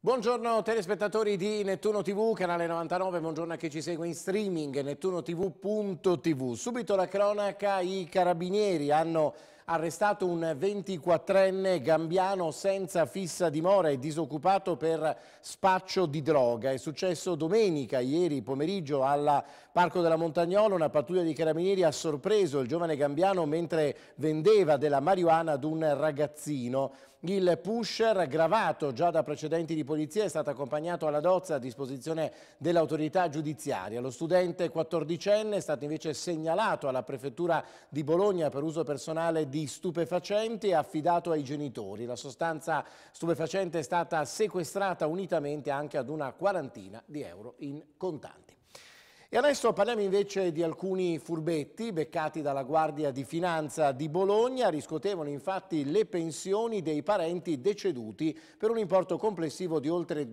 Buongiorno telespettatori di Nettuno TV, canale 99, buongiorno a chi ci segue in streaming, nettunotv.tv. Subito la cronaca, i carabinieri hanno arrestato un 24enne gambiano senza fissa dimora e disoccupato per spaccio di droga. È successo domenica, ieri pomeriggio, al Parco della Montagnola. Una pattuglia di carabinieri ha sorpreso il giovane gambiano mentre vendeva della marijuana ad un ragazzino. Il pusher, gravato già da precedenti di polizia, è stato accompagnato alla dozza a disposizione dell'autorità giudiziaria. Lo studente 14enne è stato invece segnalato alla prefettura di Bologna per uso personale di stupefacenti e affidato ai genitori. La sostanza stupefacente è stata sequestrata unitamente anche ad una quarantina di euro in contanti. E adesso parliamo invece di alcuni furbetti beccati dalla Guardia di Finanza di Bologna. Riscuotevano infatti le pensioni dei parenti deceduti per un importo complessivo di oltre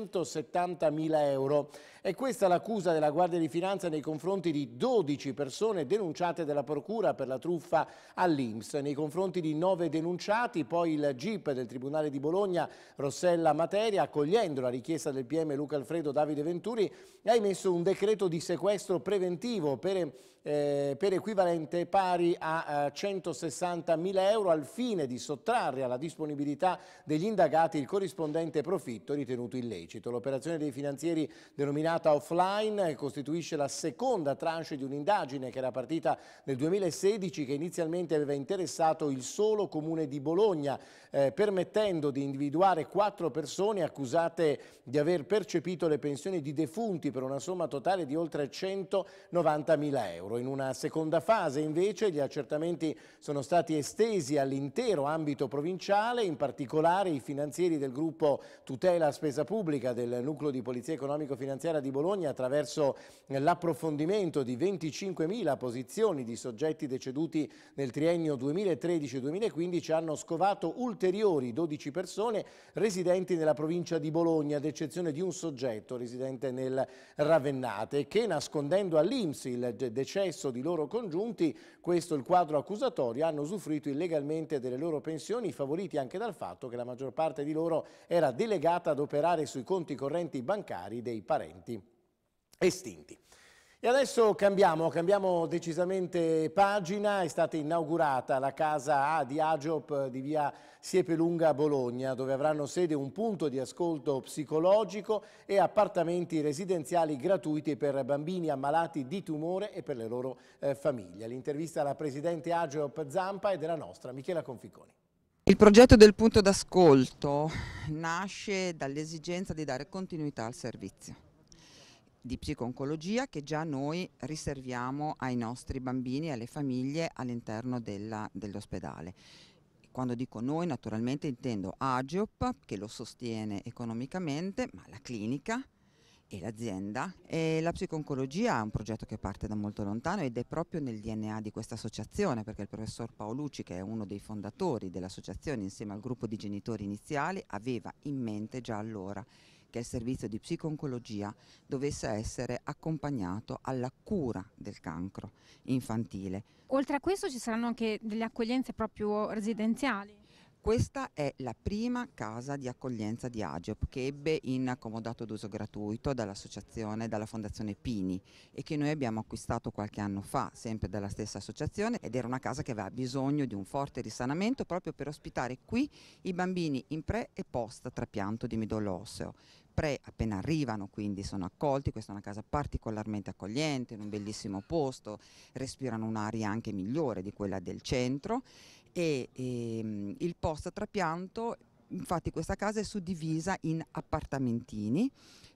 270.000 euro. È questa l'accusa della Guardia di Finanza nei confronti di 12 persone denunciate dalla Procura per la truffa all'INPS. Nei confronti di 9 denunciati, poi il GIP del Tribunale di Bologna, Rossella Materia, accogliendo la richiesta del PM Luca Alfredo Davide Venturi, ha emesso un decreto di sequestro preventivo per equivalente pari a 160.000 euro al fine di sottrarre alla disponibilità degli indagati il corrispondente profitto ritenuto illecito. L'operazione dei finanzieri denominata Offline costituisce la seconda tranche di un'indagine che era partita nel 2016, che inizialmente aveva interessato il solo comune di Bologna, permettendo di individuare 4 persone accusate di aver percepito le pensioni di defunti per una somma totale di oltre 190.000 euro. In una seconda fase invece gli accertamenti sono stati estesi all'intero ambito provinciale, in particolare i finanzieri del gruppo Tutela Spesa Pubblica del Nucleo di Polizia Economico-Finanziaria di Bologna, attraverso l'approfondimento di 25.000 posizioni di soggetti deceduti nel triennio 2013-2015, hanno scovato ulteriori 12 persone residenti nella provincia di Bologna, ad eccezione di un soggetto residente nel Ravennate, che, nascondendo all'INPS il decesso di loro congiunti, questo il quadro accusatorio, hanno usufruito illegalmente delle loro pensioni, favoriti anche dal fatto che la maggior parte di loro era delegata ad operare sui conti correnti bancari dei parenti estinti. E adesso cambiamo decisamente pagina. È stata inaugurata la casa A di Ageop di via Siepelunga a Bologna, dove avranno sede un punto di ascolto psicologico e appartamenti residenziali gratuiti per bambini ammalati di tumore e per le loro famiglie. L'intervista alla presidente Ageop Zampa è della nostra Michela Conficoni. Il progetto del punto d'ascolto nasce dall'esigenza di dare continuità al servizio di psico-oncologia che già noi riserviamo ai nostri bambini e alle famiglie all'interno dell'ospedale. Quando dico noi, naturalmente intendo Ageop, che lo sostiene economicamente, ma la clinica e l'azienda. E la psico-oncologia è un progetto che parte da molto lontano ed è proprio nel DNA di questa associazione, perché il professor Paolucci, che è uno dei fondatori dell'associazione insieme al gruppo di genitori iniziali, aveva in mente già allora che il servizio di psico-oncologia dovesse essere accompagnato alla cura del cancro infantile. Oltre a questo ci saranno anche delle accoglienze proprio residenziali? Questa è la prima casa di accoglienza di Ageop che ebbe in comodato d'uso gratuito dall'associazione, dalla Fondazione Pini, e che noi abbiamo acquistato qualche anno fa, sempre dalla stessa associazione, ed era una casa che aveva bisogno di un forte risanamento proprio per ospitare qui i bambini in pre e post trapianto di midollo osseo. Pre appena arrivano, quindi sono accolti. Questa è una casa particolarmente accogliente, in un bellissimo posto, respirano un'aria anche migliore di quella del centro. E il post trapianto, infatti questa casa è suddivisa in appartamentini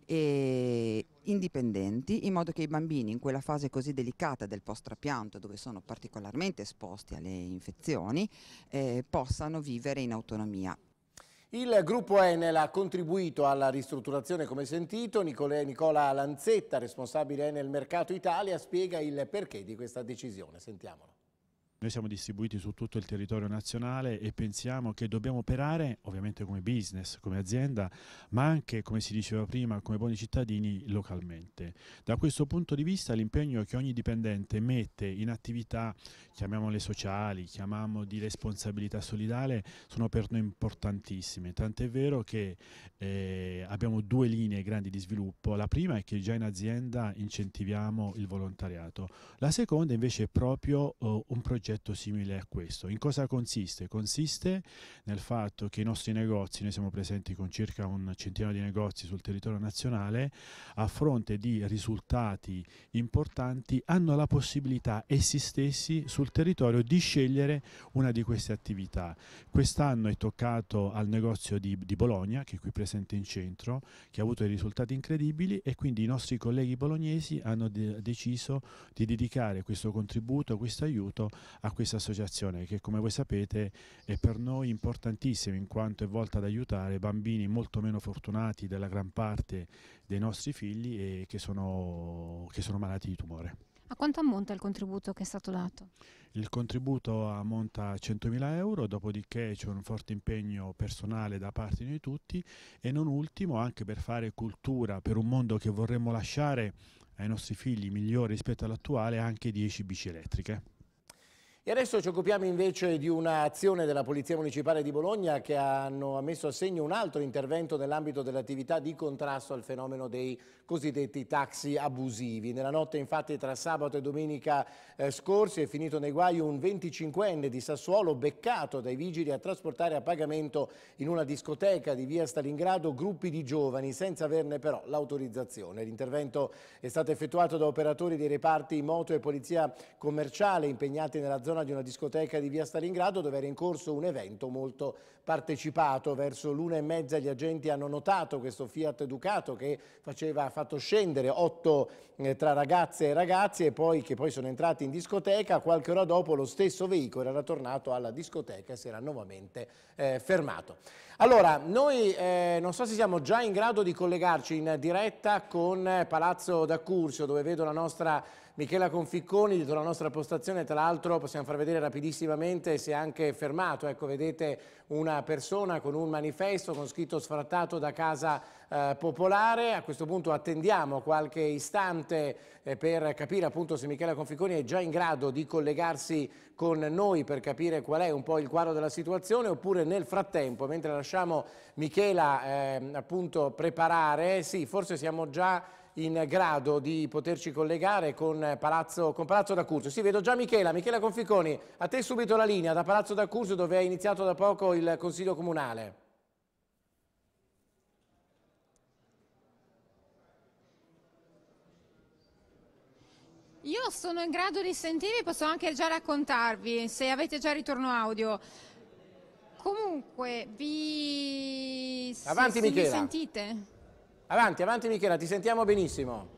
indipendenti, in modo che i bambini in quella fase così delicata del post trapianto, dove sono particolarmente esposti alle infezioni, possano vivere in autonomia. Il gruppo Enel ha contribuito alla ristrutturazione, come sentito. Nicola Lanzetta, responsabile Enel Mercato Italia, spiega il perché di questa decisione. Sentiamolo. Noi siamo distribuiti su tutto il territorio nazionale e pensiamo che dobbiamo operare ovviamente come business, come azienda, ma anche, come si diceva prima, come buoni cittadini localmente. Da questo punto di vista l'impegno che ogni dipendente mette in attività, chiamiamole sociali, chiamiamo di responsabilità solidale, sono per noi importantissime. Tant'è vero che abbiamo due linee grandi di sviluppo. La prima è che già in azienda incentiviamo il volontariato. La seconda invece è proprio un progetto simile a questo. In cosa consiste? Consiste nel fatto che i nostri negozi, noi siamo presenti con circa un centinaio di negozi sul territorio nazionale, a fronte di risultati importanti hanno la possibilità essi stessi sul territorio di scegliere una di queste attività. Quest'anno è toccato al negozio di Bologna, che è qui presente in centro, che ha avuto dei risultati incredibili, e quindi i nostri colleghi bolognesi hanno deciso di dedicare questo contributo, questo aiuto a questa associazione che, come voi sapete, è per noi importantissima in quanto è volta ad aiutare bambini molto meno fortunati della gran parte dei nostri figli e che sono malati di tumore. A quanto ammonta il contributo che è stato dato? Il contributo ammonta a 100.000 euro, dopodiché c'è un forte impegno personale da parte di tutti e non ultimo anche per fare cultura per un mondo che vorremmo lasciare ai nostri figli migliore rispetto all'attuale, anche 10 bici elettriche. E adesso ci occupiamo invece di un'azione della Polizia Municipale di Bologna che ha messo a segno un altro intervento nell'ambito dell'attività di contrasto al fenomeno dei cosiddetti taxi abusivi. Nella notte infatti tra sabato e domenica scorsi è finito nei guai un 25enne di Sassuolo beccato dai vigili a trasportare a pagamento in una discoteca di via Stalingrado gruppi di giovani senza averne però l'autorizzazione. L'intervento è stato effettuato da operatori dei reparti moto e polizia commerciale impegnati nella zona di una discoteca di via Stalingrado dove era in corso un evento molto partecipato. Verso l'1:30 gli agenti hanno notato questo Fiat Ducato che ha fatto scendere 8 tra ragazze e ragazzi che poi sono entrati in discoteca. Qualche ora dopo lo stesso veicolo era tornato alla discoteca e si era nuovamente fermato. Allora, noi non so se siamo già in grado di collegarci in diretta con Palazzo d'Accursio, dove vedo la nostra Michela Conficconi, dietro la nostra postazione. Tra l'altro possiamo far vedere rapidissimamente, si è anche fermato, ecco, vedete una persona con un manifesto con scritto sfrattato da casa popolare. A questo punto attendiamo qualche istante per capire appunto se Michela Conficconi è già in grado di collegarsi con noi per capire qual è un po' il quadro della situazione, oppure nel frattempo, mentre lasciamo Michela appunto preparare, sì, forse siamo già in grado di poterci collegare con Palazzo d'Accursio. Sì, vedo già Michela Conficconi, a te subito la linea da Palazzo d'Accursio dove è iniziato da poco il Consiglio Comunale. Io sono in grado di sentirvi, posso anche già raccontarvi se avete già ritorno audio. Comunque, Avanti mi Michela. sentite? Avanti Michela, ti sentiamo benissimo.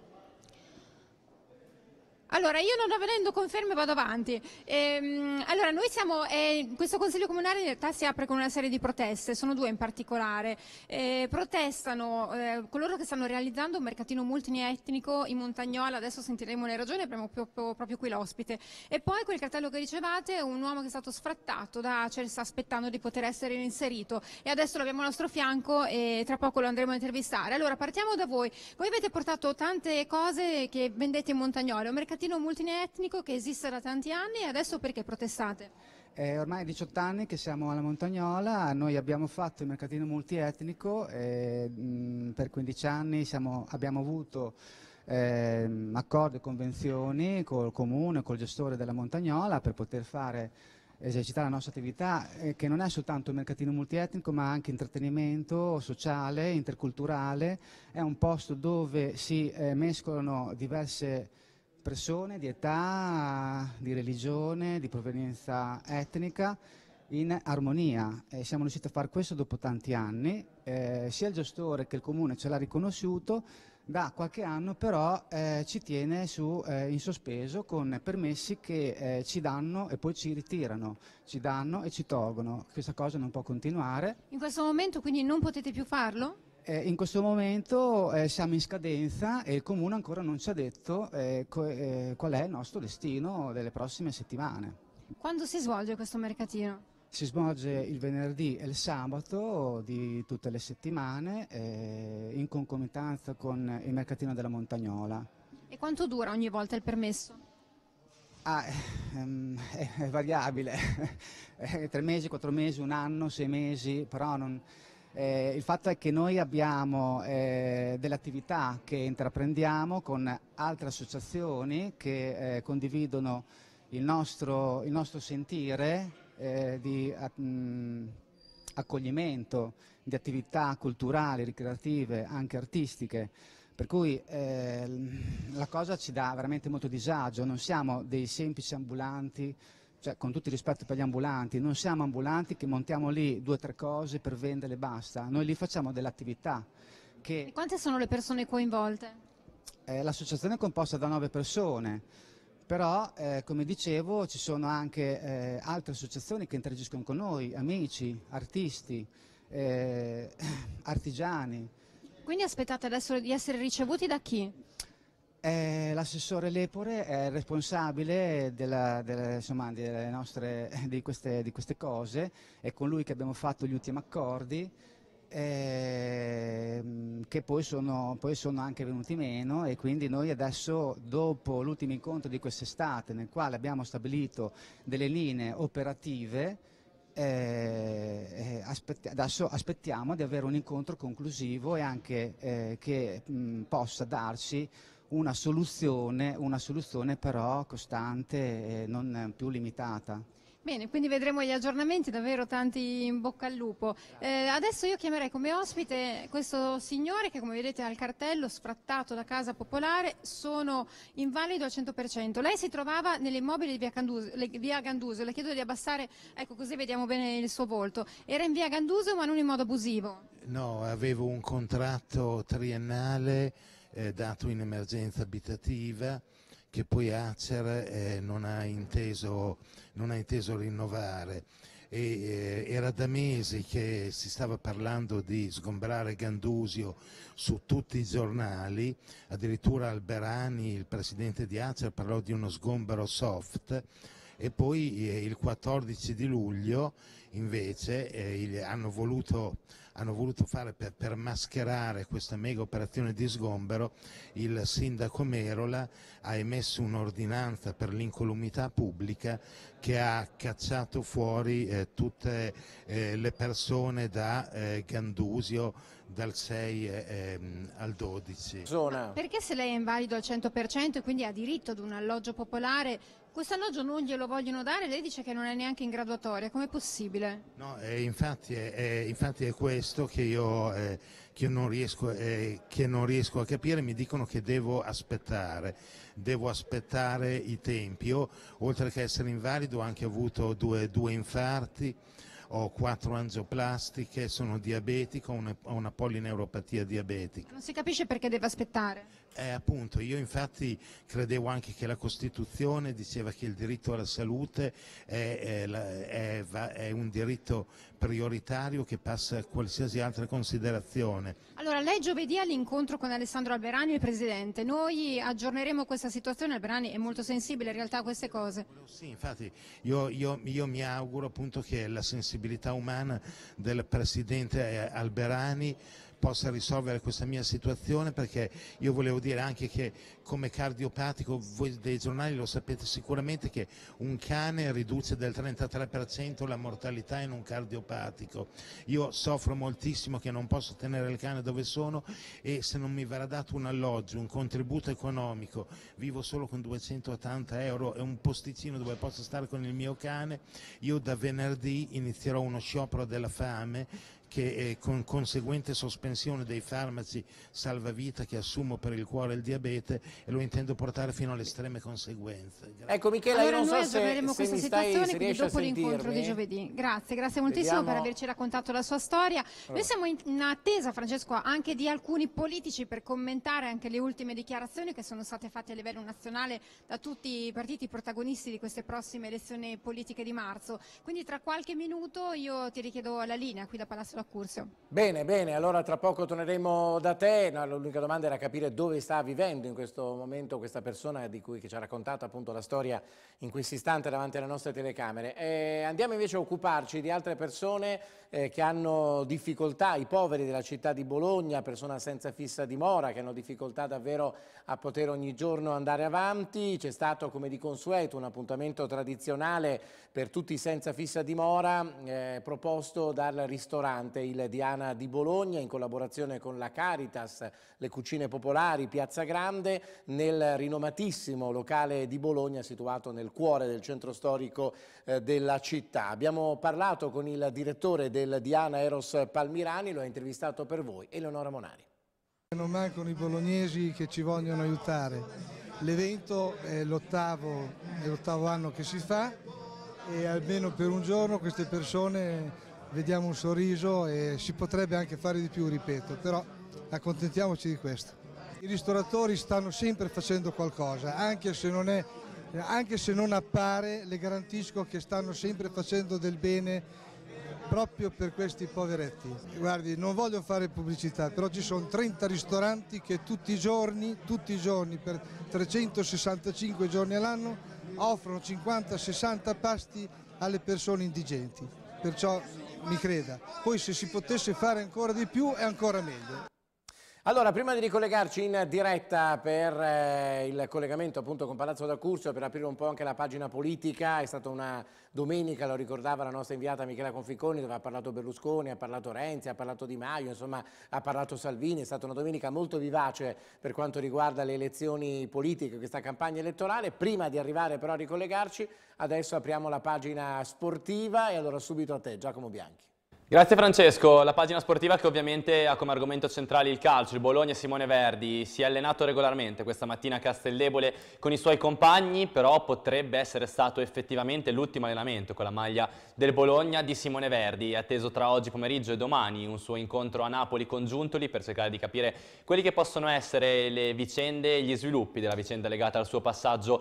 Allora, io non avendo conferme vado avanti. Allora, noi siamo, questo Consiglio Comunale in realtà si apre con una serie di proteste, sono due in particolare. Protestano coloro che stanno realizzando un mercatino multietnico in Montagnola, adesso sentiremo le ragioni, avremo proprio qui l'ospite. E poi quel cartello che ricevate è un uomo che è stato sfrattato da sta aspettando di poter essere inserito e adesso l'abbiamo al nostro fianco e tra poco lo andremo a intervistare. Allora, partiamo da voi. Voi avete portato tante cose che vendete in Montagnola, un mercatino multietnico che esiste da tanti anni e adesso perché protestate? Ormai 18 anni che siamo alla Montagnola, noi abbiamo fatto il mercatino multietnico, per 15 anni abbiamo avuto accordi e convenzioni col comune, col gestore della Montagnola per poter esercitare la nostra attività che non è soltanto il mercatino multietnico ma anche intrattenimento sociale, interculturale, è un posto dove si mescolano diverse persone di età, di religione, di provenienza etnica in armonia. Siamo riusciti a fare questo dopo tanti anni, sia il gestore che il comune ce l'ha riconosciuto, da qualche anno però ci tiene in sospeso con permessi che ci danno e poi ci ritirano, ci danno e ci tolgono. Questa cosa non può continuare. In questo momento quindi non potete più farlo? In questo momento siamo in scadenza e il comune ancora non ci ha detto qual è il nostro destino delle prossime settimane. Quando si svolge questo mercatino? Si svolge il venerdì e il sabato di tutte le settimane in concomitanza con il mercatino della Montagnola. E quanto dura ogni volta il permesso? È variabile, 3 mesi, 4 mesi, 1 anno, 6 mesi, però il fatto è che noi abbiamo delle attività che intraprendiamo con altre associazioni che condividono il nostro sentire di accoglimento di attività culturali, ricreative, anche artistiche, per cui la cosa ci dà veramente molto disagio, non siamo dei semplici ambulanti, cioè con tutto il rispetto per gli ambulanti, non siamo ambulanti che montiamo lì 2 o 3 cose per venderle e basta, noi lì facciamo delle attività che... E quante sono le persone coinvolte? L'associazione è composta da 9 persone, però come dicevo ci sono anche altre associazioni che interagiscono con noi, amici, artisti, artigiani. Quindi aspettate adesso di essere ricevuti da chi? L'assessore Lepore è responsabile di queste cose, è con lui che abbiamo fatto gli ultimi accordi, che poi sono anche venuti meno, e quindi noi adesso, dopo l'ultimo incontro di quest'estate nel quale abbiamo stabilito delle linee operative, adesso aspettiamo di avere un incontro conclusivo e anche che possa darci una soluzione però costante e non più limitata. Bene, quindi vedremo gli aggiornamenti, davvero tanti in bocca al lupo. Adesso io chiamerei come ospite questo signore che, come vedete, ha il cartello sfrattato da Casa Popolare, sono invalido al 100%. Lei si trovava nell'immobile di via Gandusio, le chiedo di abbassare, ecco così vediamo bene il suo volto. Era in via Gandusio ma non in modo abusivo? No, avevo un contratto triennale dato in emergenza abitativa che poi Acer non ha inteso rinnovare. Era da mesi che si stava parlando di sgombrare Gandusio su tutti i giornali, addirittura Alberani, il presidente di Acer, parlò di uno sgombero soft, e poi il 14 di luglio invece hanno voluto fare per mascherare questa mega operazione di sgombero. Il sindaco Merola ha emesso un'ordinanza per l'incolumità pubblica che ha cacciato fuori tutte le persone da Gandusio dal 6 al 12. Perché se lei è invalido al 100% e quindi ha diritto ad un alloggio popolare, questo alloggio non glielo vogliono dare? Lei dice che non è neanche in graduatoria, com'è possibile? No, infatti è questo che io non riesco a capire. Mi dicono che devo aspettare i tempi. Io, oltre che essere invalido, ho anche avuto due infarti, ho 4 angioplastiche, sono diabetico, ho una polineuropatia diabetica. Non si capisce perché deve aspettare. Appunto, io infatti credevo anche che la Costituzione diceva che il diritto alla salute è un diritto prioritario che passa a qualsiasi altra considerazione. Allora, lei giovedì all'incontro con Alessandro Alberani, il Presidente, noi aggiorneremo questa situazione. Alberani è molto sensibile in realtà a queste cose. Sì, infatti io mi auguro appunto che la sensibilità umana del Presidente Alberani possa risolvere questa mia situazione, perché io volevo dire anche che come cardiopatico, voi dei giornali lo sapete sicuramente, che un cane riduce del 33% la mortalità in un cardiopatico. Io soffro moltissimo che non posso tenere il cane dove sono, e se non mi verrà dato un alloggio, un contributo economico, vivo solo con 280 euro e un posticino dove posso stare con il mio cane, io da venerdì inizierò uno sciopero della fame, che con conseguente sospensione dei farmaci salvavita che assumo per il cuore e il diabete, e lo intendo portare fino alle estreme conseguenze. Grazie. Ecco Michela, allora, io non noi so aggiorneremo questa situazione, se quindi dopo l'incontro di sentirmi. giovedì. Grazie moltissimo per averci raccontato la sua storia. Noi siamo in attesa, Francesco, anche di alcuni politici per commentare anche le ultime dichiarazioni che sono state fatte a livello nazionale da tutti i partiti protagonisti di queste prossime elezioni politiche di marzo. Quindi tra qualche minuto io ti richiedo la linea qui da Palazzo a Curzio. Bene, bene, allora tra poco torneremo da te. No, l'unica domanda era capire dove sta vivendo in questo momento questa persona che ci ha raccontato appunto la storia in questo istante davanti alle nostre telecamere. Andiamo invece a occuparci di altre persone che hanno difficoltà, i poveri della città di Bologna, persone senza fissa dimora che hanno difficoltà davvero a poter ogni giorno andare avanti. C'è stato, come di consueto, un appuntamento tradizionale per tutti senza fissa dimora proposto dal ristorante Il Diana di Bologna in collaborazione con la Caritas, le Cucine Popolari, Piazza Grande, nel rinomatissimo locale di Bologna situato nel cuore del centro storico della città. Abbiamo parlato con il direttore del Diana, Eros Palmirani, lo ha intervistato per voi, Eleonora Monari. Non mancano i bolognesi che ci vogliono aiutare. L'evento è l'ottavo anno che si fa e almeno per un giorno queste persone vediamo un sorriso e si potrebbe anche fare di più, ripeto, però accontentiamoci di questo. I ristoratori stanno sempre facendo qualcosa, anche se non appare, le garantisco che stanno sempre facendo del bene proprio per questi poveretti. Guardi, non voglio fare pubblicità, però ci sono 30 ristoranti che tutti i giorni per 365 giorni all'anno offrono 50-60 pasti alle persone indigenti, perciò mi creda. Poi se si potesse fare ancora di più è ancora meglio. Allora, prima di ricollegarci in diretta per il collegamento appunto con Palazzo da Curzio, per aprire un po' anche la pagina politica, è stata una domenica, lo ricordava la nostra inviata Michela Conficconi, dove ha parlato Berlusconi, ha parlato Renzi, ha parlato Di Maio, insomma ha parlato Salvini. È stata una domenica molto vivace per quanto riguarda le elezioni politiche, questa campagna elettorale. Prima di arrivare però a ricollegarci, adesso apriamo la pagina sportiva e allora subito a te, Giacomo Bianchi. Grazie Francesco, la pagina sportiva che ovviamente ha come argomento centrale il calcio. Il Bologna e Simone Verdi si è allenato regolarmente questa mattina a Casteldebole con i suoi compagni, però potrebbe essere stato effettivamente l'ultimo allenamento con la maglia del Bologna di Simone Verdi. È atteso tra oggi pomeriggio e domani un suo incontro a Napoli con Giuntoli per cercare di capire quelli che possono essere le vicende e gli sviluppi della vicenda legata al suo passaggio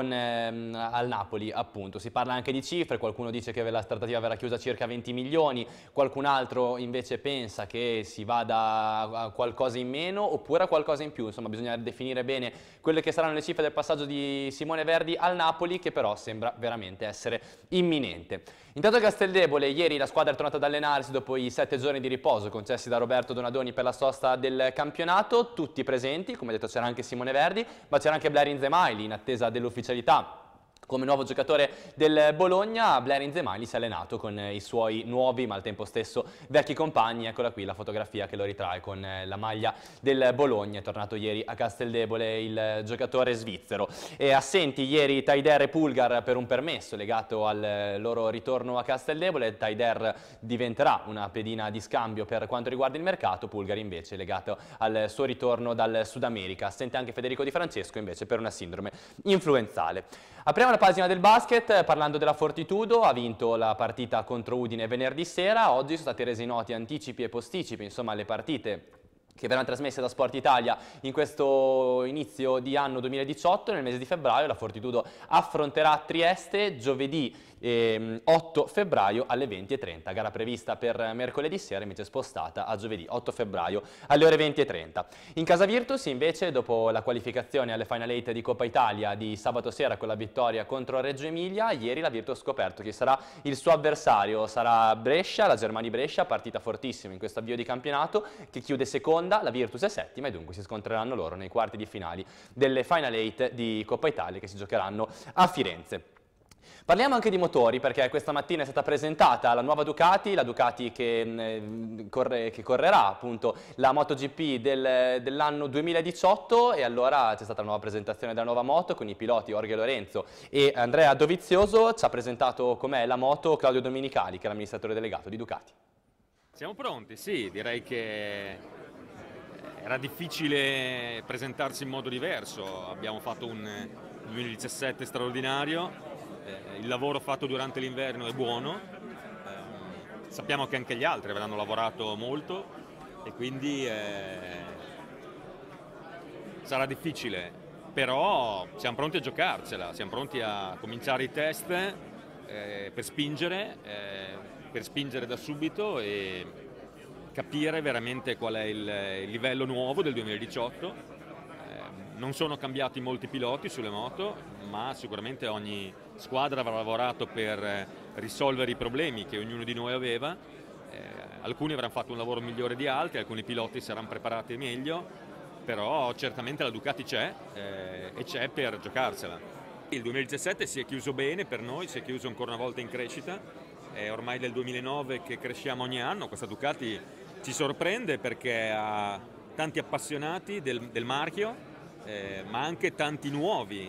al Napoli, appunto. Si parla anche di cifre, qualcuno dice che la trattativa verrà chiusa a circa 20 milioni, qualcun altro invece pensa che si vada a qualcosa in meno oppure a qualcosa in più. Insomma, bisogna definire bene quelle che saranno le cifre del passaggio di Simone Verdi al Napoli, che però sembra veramente essere imminente. Intanto a Casteldebole, ieri la squadra è tornata ad allenarsi dopo i 7 giorni di riposo concessi da Roberto Donadoni per la sosta del campionato. Tutti presenti, come detto c'era anche Simone Verdi, ma c'era anche Blair Nzemaili in attesa dell'ufficialità. Come nuovo giocatore del Bologna, Blair Nzemaili si è allenato con i suoi nuovi ma al tempo stesso vecchi compagni. Eccola qui la fotografia che lo ritrae con la maglia del Bologna. È tornato ieri a Casteldebole il giocatore svizzero. E assenti ieri Taider e Pulgar per un permesso legato al loro ritorno a Casteldebole. Taider diventerà una pedina di scambio per quanto riguarda il mercato, Pulgar invece legato al suo ritorno dal Sud America. Assente anche Federico Di Francesco invece per una sindrome influenzale. Apriamo la pagina del basket parlando della Fortitudo. Ha vinto la partita contro Udine venerdì sera. Oggi sono stati resi noti anticipi e posticipi, insomma le partite che verranno trasmesse da Sport Italia in questo inizio di anno 2018. Nel mese di febbraio la Fortitudo affronterà Trieste giovedì 8 febbraio alle 20:30, gara prevista per mercoledì sera invece spostata a giovedì 8 febbraio alle ore 20:30. In casa Virtus invece, dopo la qualificazione alle Final 8 di Coppa Italia di sabato sera con la vittoria contro Reggio Emilia, ieri la Virtus ha scoperto chi sarà il suo avversario. Sarà Brescia, la Germania Brescia, partita fortissima in questo avvio di campionato, che chiude seconda, la Virtus è settima e dunque si scontreranno loro nei quarti di finali delle Final 8 di Coppa Italia che si giocheranno a Firenze. Parliamo anche di motori, perché questa mattina è stata presentata la nuova Ducati, la Ducati che correrà appunto la MotoGP dell'anno 2018, e allora c'è stata la nuova presentazione della nuova moto con i piloti Jorge Lorenzo e Andrea Dovizioso. Ci ha presentato com'è la moto Claudio Domenicali, che è l'amministratore delegato di Ducati. Siamo pronti, sì, direi che era difficile presentarsi in modo diverso. Abbiamo fatto un 2017 straordinario. Il lavoro fatto durante l'inverno è buono, sappiamo che anche gli altri avranno lavorato molto e quindi sarà difficile, però siamo pronti a giocarcela, siamo pronti a cominciare i test per spingere da subito e capire veramente qual è il livello nuovo del 2018. Non sono cambiati molti piloti sulle moto, ma sicuramente ogni squadra avrà lavorato per risolvere i problemi che ognuno di noi aveva. Alcuni avranno fatto un lavoro migliore di altri, alcuni piloti saranno preparati meglio, però certamente la Ducati c'è e c'è per giocarsela. Il 2017 si è chiuso bene per noi, si è chiuso ancora una volta in crescita, è ormai del 2009 che cresciamo ogni anno. Questa Ducati ci sorprende perché ha tanti appassionati del marchio, ma anche tanti nuovi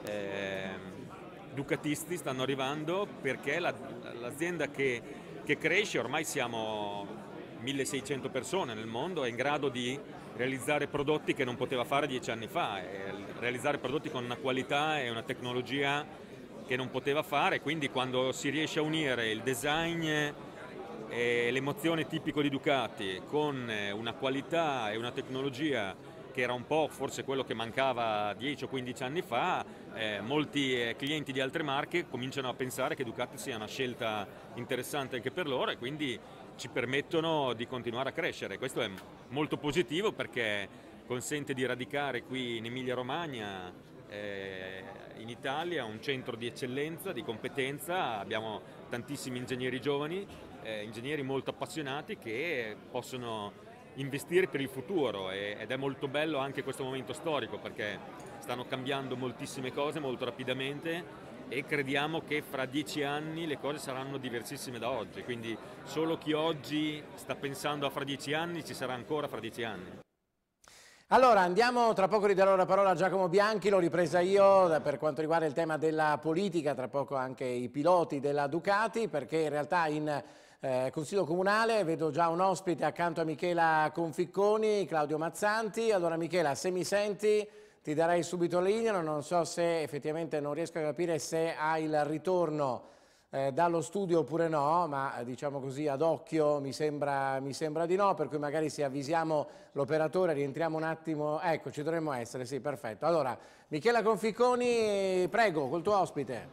ducatisti stanno arrivando, perché l'azienda che cresce, ormai siamo 1600 persone nel mondo, è in grado di realizzare prodotti che non poteva fare 10 anni fa, realizzare prodotti con una qualità e una tecnologia che non poteva fare. Quindi quando si riesce a unire il design e l'emozione tipico di Ducati con una qualità e una tecnologia che era un po' forse quello che mancava 10 o 15 anni fa, molti clienti di altre marche cominciano a pensare che Ducati sia una scelta interessante anche per loro, e quindi ci permettono di continuare a crescere. Questo è molto positivo perché consente di radicare qui in Emilia-Romagna, in Italia, un centro di eccellenza, di competenza. Abbiamo tantissimi ingegneri giovani, ingegneri molto appassionati che possono investire per il futuro, ed è molto bello anche questo momento storico perché stanno cambiando moltissime cose molto rapidamente, e crediamo che fra 10 anni le cose saranno diversissime da oggi, quindi solo chi oggi sta pensando a fra 10 anni ci sarà ancora fra 10 anni. Allora andiamo, tra poco ridarò la parola a Giacomo Bianchi, l'ho ripresa io per quanto riguarda il tema della politica, tra poco anche i piloti della Ducati, perché in realtà in Consiglio Comunale vedo già un ospite accanto a Michela Conficconi, Claudio Mazzanti. Allora Michela, se mi senti ti darei subito la linea, non so se effettivamente, non riesco a capire se hai il ritorno dallo studio oppure no, ma diciamo così ad occhio mi sembra di no, per cui magari se avvisiamo l'operatore rientriamo un attimo. Ecco, ci dovremmo essere, sì, perfetto. Allora Michela Conficconi, prego, col tuo ospite.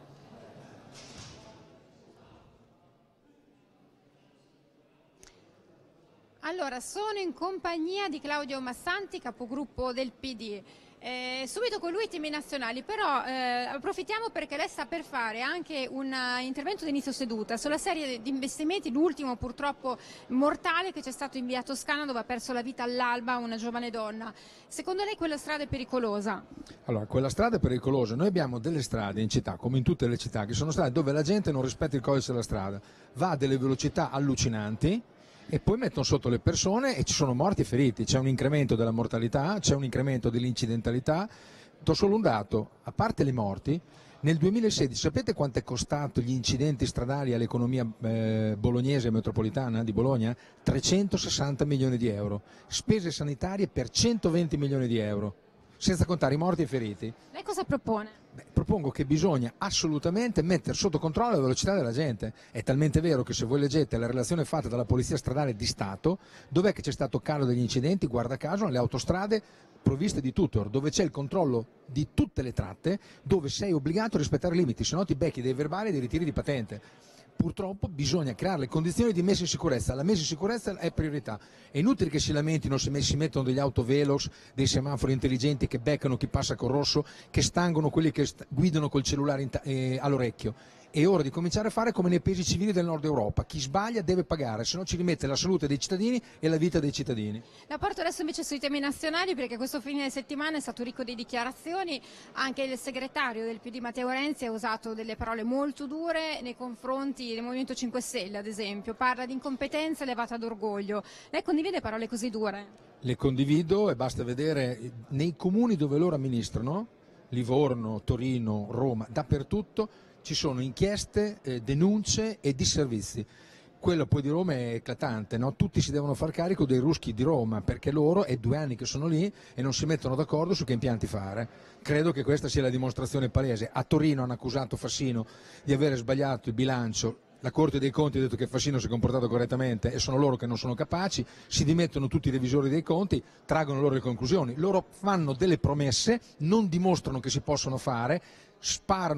Allora, sono in compagnia di Claudio Mazzanti, capogruppo del PD. Subito con lui i temi nazionali, però approfittiamo perché lei sta per fare anche un intervento di inizio seduta sulla serie di investimenti, l'ultimo purtroppo mortale che c'è stato in via Toscana, dove ha perso la vita all'alba una giovane donna. Secondo lei quella strada è pericolosa? Allora, quella strada è pericolosa. Noi abbiamo delle strade in città, come in tutte le città, che sono strade dove la gente non rispetta il codice della strada, va a delle velocità allucinanti e poi mettono sotto le persone e ci sono morti e feriti, c'è un incremento della mortalità, c'è un incremento dell'incidentalità. Do solo un dato, a parte le morti, nel 2016 sapete quanto è costato gli incidenti stradali all'economia bolognese e metropolitana di Bologna? 360 milioni di euro, spese sanitarie per 120 milioni di euro, senza contare i morti e i feriti. Lei cosa propone? Propongo che bisogna assolutamente mettere sotto controllo la velocità della gente. È talmente vero che se voi leggete la relazione fatta dalla Polizia Stradale di Stato, dov'è che c'è stato calo degli incidenti? Guarda caso nelle autostrade provviste di tutor, dove c'è il controllo di tutte le tratte, dove sei obbligato a rispettare i limiti, se no ti becchi dei verbali e dei ritiri di patente. Purtroppo bisogna creare le condizioni di messa in sicurezza, la messa in sicurezza è priorità. È inutile che si lamentino se si mettono degli autovelox, dei semafori intelligenti che beccano chi passa col rosso, che stangono quelli che guidano col cellulare all'orecchio. È ora di cominciare a fare come nei paesi civili del nord Europa, chi sbaglia deve pagare, se no ci rimette la salute dei cittadini e la vita dei cittadini. La porto adesso invece sui temi nazionali, perché questo fine settimana è stato ricco di dichiarazioni. Anche il segretario del PD Matteo Renzi ha usato delle parole molto dure nei confronti del Movimento 5 Stelle, ad esempio, parla di incompetenza elevata d'orgoglio. Lei condivide parole così dure? Le condivido, e basta vedere nei comuni dove loro amministrano, Livorno, Torino, Roma, dappertutto ci sono inchieste, denunce e disservizi. Quello poi di Roma è eclatante, no? Tutti si devono far carico dei ruschi di Roma, perché loro è 2 anni che sono lì e non si mettono d'accordo su che impianti fare. Credo che questa sia la dimostrazione palese. A Torino hanno accusato Fassino di avere sbagliato il bilancio. La Corte dei Conti ha detto che Fassino si è comportato correttamente e sono loro che non sono capaci, si dimettono tutti i revisori dei conti, traggono loro le conclusioni. Loro fanno delle promesse, non dimostrano che si possono fare, sparano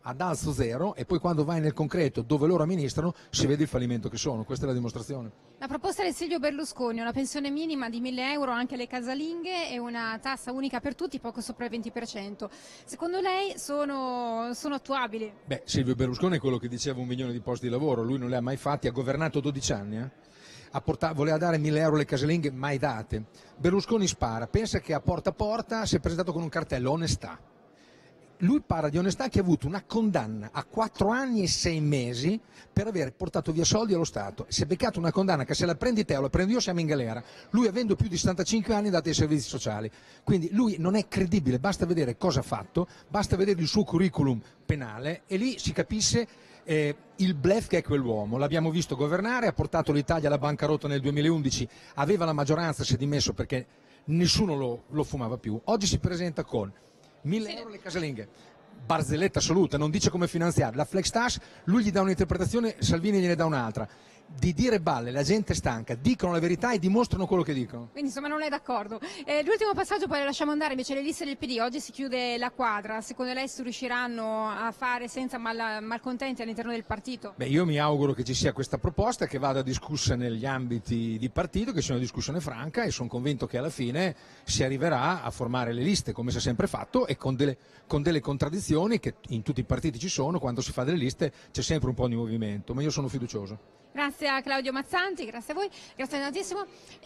ad alzo zero, e poi quando vai nel concreto dove loro amministrano si vede il fallimento che sono. Questa è la dimostrazione. La proposta di Silvio Berlusconi, una pensione minima di 1.000 euro anche alle casalinghe e una tassa unica per tutti poco sopra il 20%. Secondo lei sono attuabili? Beh, Silvio Berlusconi è quello che diceva 1 milione di posti di lavoro, lui non li ha mai fatti, ha governato 12 anni. Voleva dare 1.000 euro alle casalinghe, mai date. Berlusconi spara, pensa che a porta si è presentato con un cartello onestà. Lui parla di onestà, che ha avuto una condanna a 4 anni e 6 mesi per aver portato via soldi allo Stato. Si è beccato una condanna che se la prendi te o la prendo io siamo in galera. Lui, avendo più di 75 anni, date ai servizi sociali. Quindi lui non è credibile, basta vedere cosa ha fatto, basta vedere il suo curriculum penale e lì si capisce il bluff che è quell'uomo. L'abbiamo visto governare, ha portato l'Italia alla bancarotta nel 2011, aveva la maggioranza, si è dimesso perché nessuno lo fumava più. Oggi si presenta con 1.000 euro le casalinghe, barzelletta assoluta, non dice come finanziare. La flex tax, lui gli dà un'interpretazione, Salvini gliene dà un'altra. Di dire balle, la gente è stanca, dicono la verità e dimostrano quello che dicono. Quindi insomma non è d'accordo. L'ultimo passaggio, poi lo lasciamo andare, invece le liste del PD, oggi si chiude la quadra, secondo lei si riusciranno a fare senza malcontenti all'interno del partito? Beh, io mi auguro che ci sia questa proposta, che vada discussa negli ambiti di partito, che sia una discussione franca, e sono convinto che alla fine si arriverà a formare le liste come si è sempre fatto, e con delle contraddizioni che in tutti i partiti ci sono. Quando si fa delle liste c'è sempre un po' di movimento, ma io sono fiducioso. Grazie a Claudio Mazzanti, grazie a voi, grazie tantissimo.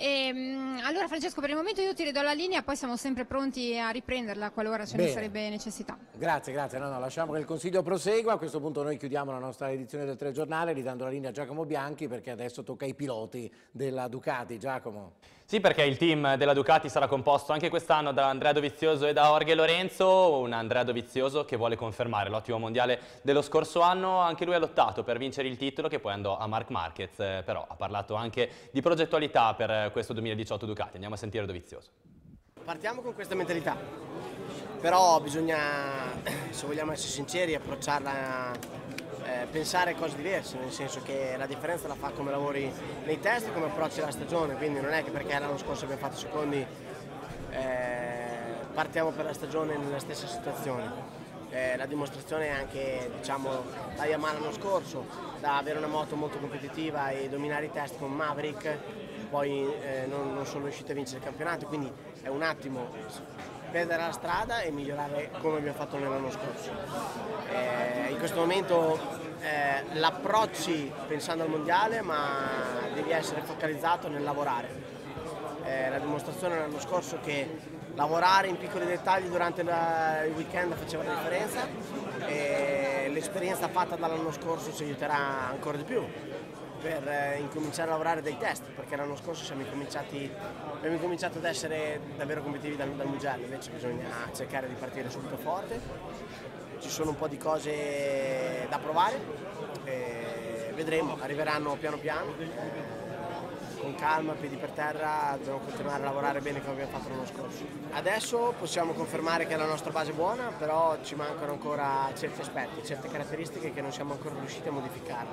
Allora Francesco, per il momento io ti ridò la linea, poi siamo sempre pronti a riprenderla qualora ce ne sarebbe necessità. Grazie, no, lasciamo che il Consiglio prosegua. A questo punto noi chiudiamo la nostra edizione del Telegiornale ridando la linea a Giacomo Bianchi, perché adesso tocca ai piloti della Ducati. Giacomo. Sì, perché il team della Ducati sarà composto anche quest'anno da Andrea Dovizioso e da Jorge Lorenzo, un Andrea Dovizioso che vuole confermare l'ottimo mondiale dello scorso anno. Anche lui ha lottato per vincere il titolo, che poi andò a Marc Marquez, però ha parlato anche di progettualità per questo 2018 Ducati. Andiamo a sentire Dovizioso. Partiamo con questa mentalità, però bisogna, se vogliamo essere sinceri, approcciarla, pensare cose diverse, nel senso che la differenza la fa come lavori nei test e come approcci la stagione, quindi non è che perché l'anno scorso abbiamo fatto secondi partiamo per la stagione nella stessa situazione. La dimostrazione è anche, diciamo, la Yamaha l'anno scorso, da avere una moto molto competitiva e dominare i test con Maverick, poi non sono riusciti a vincere il campionato, quindi è un attimo perdere la strada e migliorare come abbiamo fatto l'anno scorso. In questo momento l'approcci pensando al mondiale, ma devi essere focalizzato nel lavorare. La dimostrazione l'anno scorso che lavorare in piccoli dettagli durante il weekend faceva la differenza, e l'esperienza fatta dall'anno scorso ci aiuterà ancora di più per incominciare a lavorare dei test, perché l'anno scorso abbiamo incominciato ad essere davvero competitivi dal Mugello, invece bisogna cercare di partire subito forte. Ci sono un po' di cose da provare, vedremo, arriveranno piano piano. Con calma, piedi per terra, dobbiamo continuare a lavorare bene come abbiamo fatto l'anno scorso. Adesso possiamo confermare che la nostra base è buona, però ci mancano ancora certi aspetti, certe caratteristiche che non siamo ancora riusciti a modificare.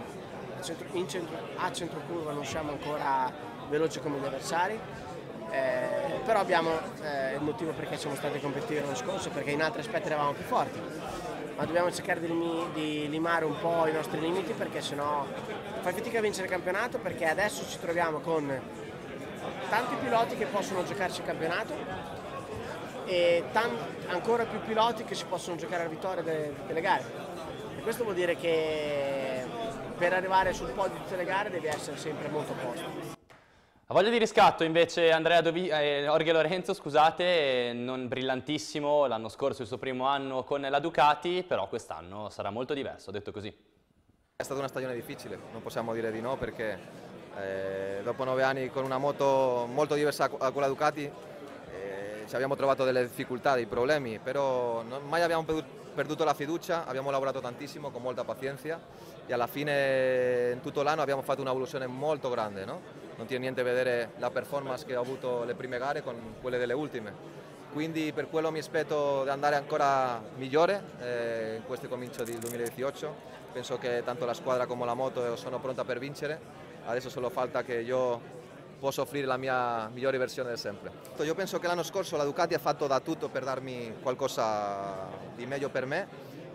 A centro curva non siamo ancora veloci come gli avversari, però abbiamo il motivo perché siamo stati competitivi l'anno scorso, perché in altri aspetti eravamo più forti. Ma dobbiamo cercare di limare un po' i nostri limiti, perché sennò fai fatica a vincere il campionato, perché adesso ci troviamo con tanti piloti che possono giocarci il campionato e ancora più piloti che si possono giocare la vittoria delle gare. E questo vuol dire che per arrivare sul podio di tutte le gare devi essere sempre molto a posto. A voglia di riscatto invece Jorge Lorenzo, scusate, non brillantissimo l'anno scorso, il suo primo anno con la Ducati, però quest'anno sarà molto diverso, ha detto così. È stata una stagione difficile, non possiamo dire di no, perché dopo 9 anni con una moto molto diversa da quella Ducati ci abbiamo trovato delle difficoltà, dei problemi, però mai abbiamo perduto la fiducia, abbiamo lavorato tantissimo con molta pazienza e alla fine in tutto l'anno abbiamo fatto un'evoluzione molto grande, no? Non tiene niente a vedere la performance che ho avuto le prime gare con quelle delle ultime. Quindi per quello mi aspetto di andare ancora migliore in questo comincio del 2018. Penso che tanto la squadra come la moto sono pronta per vincere. Adesso solo falta che io possa offrire la mia migliore versione del sempre. Io penso che l'anno scorso la Ducati ha fatto da tutto per darmi qualcosa di meglio per me,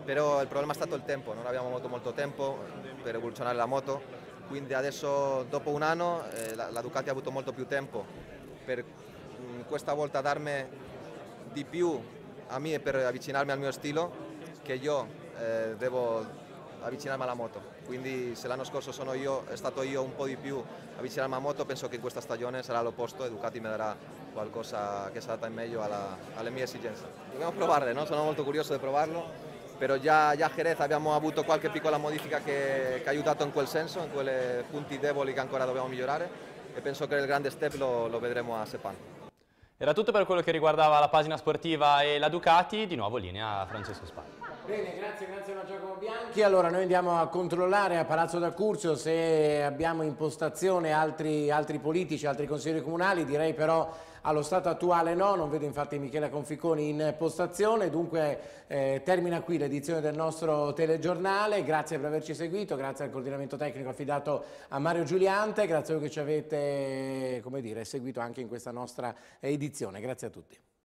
però il problema è stato il tempo, non abbiamo avuto molto tempo per evoluzionare la moto, quindi adesso dopo un anno la Ducati ha avuto molto più tempo per questa volta darmi di più a me per avvicinarmi al mio stile, che io devo avvicinarmi alla moto. Quindi se l'anno scorso è stato io un po' di più avvicinarmi alla moto, penso che in questa stagione sarà l'opposto e Ducati mi darà qualcosa che sarà meglio alle mie esigenze. Dobbiamo provarle, no? Sono molto curioso di provarlo, però già a Jerez abbiamo avuto qualche piccola modifica che ha aiutato in quel senso, in quei punti deboli che ancora dobbiamo migliorare, e penso che il grande step lo vedremo a Sepang. Era tutto per quello che riguardava la pagina sportiva e la Ducati, di nuovo linea a Francesco Spada. Bene, grazie a Giacomo Bianchi. Allora noi andiamo a controllare a Palazzo d'Accurcio se abbiamo in postazione altri politici, altri consiglieri comunali. Direi però allo stato attuale no, non vedo infatti Michela Conficoni in postazione. Dunque termina qui l'edizione del nostro telegiornale. Grazie per averci seguito, grazie al coordinamento tecnico affidato a Mario Giuliante, grazie a voi che ci avete, come dire, seguito anche in questa nostra edizione. Grazie a tutti.